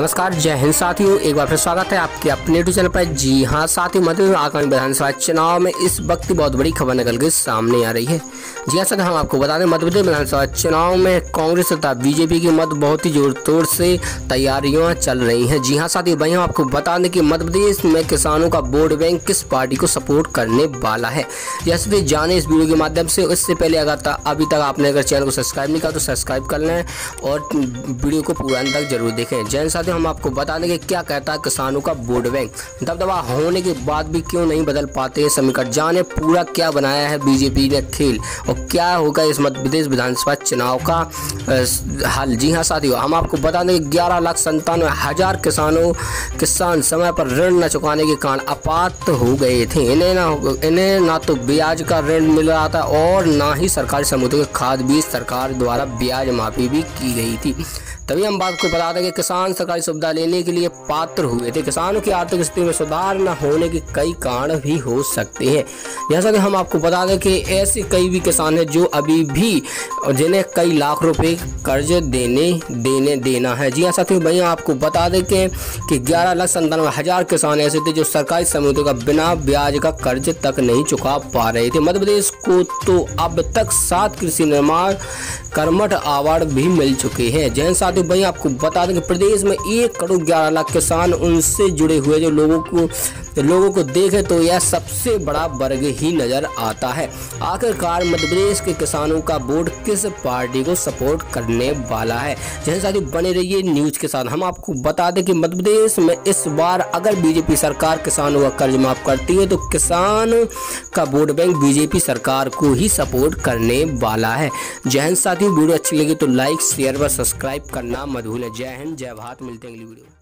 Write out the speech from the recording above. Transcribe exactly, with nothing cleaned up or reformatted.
नमस्कार, जय हिंद साथियों। एक बार फिर स्वागत है आपके अपने यूट्यूब चैनल पर। जी हाँ साथियों, मध्य प्रदेश आगामी विधानसभा चुनाव में इस वक्त बहुत बड़ी खबर निकल के सामने आ रही है। जी हाँ साथियों, हम आपको बता दें मध्य प्रदेश विधानसभा चुनाव में कांग्रेस तथा बीजेपी की मत बहुत ही जोर तोड़ से तैयारियां चल रही हैं। जी हाँ साथियों, वहीं हम आपको बता दें कि मध्य प्रदेश में किसानों का वोट बैंक किस पार्टी को सपोर्ट करने वाला है, जैसे जाने इस वीडियो के माध्यम से। इससे पहले अगर अभी तक आपने अगर चैनल को सब्सक्राइब नहीं किया तो सब्सक्राइब कर लें और वीडियो को पूरा अंत तक जरूर देखें। जैन साथियों, हम आपको बता दें कि क्या कहता है किसानों का वोट बैंक। दबदबा होने के बाद भी क्यों नहीं बदल पाते हैं समीकरण, जाने पूरा क्या बनाया है बीजेपी ने खेल और क्या होगा इस मध्य प्रदेश विधानसभा चुनाव का हल। जी हाँ साथियों, हम आपको बता दें कि ग्यारह लाख संतानवे हजार किसानों किसान समय पर ऋण न चुकाने के कारण अपात्र हो गए थे। इन्हें ना इन्हें ना तो ब्याज का ऋण मिल रहा था और ना ही सरकारी समुद्र के खाद बीज सरकार द्वारा ब्याज माफी भी की गई थी। तभी हम बात को बता दें कि किसान सरकारी सुविधा लेने के लिए पात्र हुए थे। किसानों की आर्थिक स्थिति में सुधार न होने के कई कारण भी हो सकते हैं। जैसा कि हम आपको बता दें कि ऐसे कई भी किसान हैं जो अभी भी जिन्हें कई लाख रुपए कर्ज देने देने देना है। जी हाँ साथियों, वहीं आपको बता दें कि, कि ग्यारह लाख संतानवे हजार किसान ऐसे थे जो सरकारी समितियों का बिना ब्याज का कर्ज तक नहीं चुका पा रहे थे। मध्य प्रदेश को तो अब तक सात कृषि निर्माण कर्मठ अवार्ड भी मिल चुके हैं। जैन साथियों, वहीं आपको बता दें कि प्रदेश में एक करोड़ ग्यारह लाख किसान उनसे जुड़े हुए जो लोगों को लोगों को देखे तो यह सबसे बड़ा वर्ग ही नजर आता है। आखिरकार मध्य प्रदेश के किसानों का वोट किस पार्टी को सपोर्ट करने वाला है। जैसे साथियों, बने रहिए न्यूज के साथ। हम आपको बता दें कि मध्य प्रदेश में इस बार अगर बीजेपी सरकार किसानों का कर्ज माफ करती है तो किसान का वोट बैंक बीजेपी सरकार को ही सपोर्ट करने वाला है। जय हिंद साथियों, वीडियो अच्छी लगी तो लाइक शेयर व सब्सक्राइब करना मत भूलें। जय हिंद, जय भारत। मिलते हैं अगली वीडियो।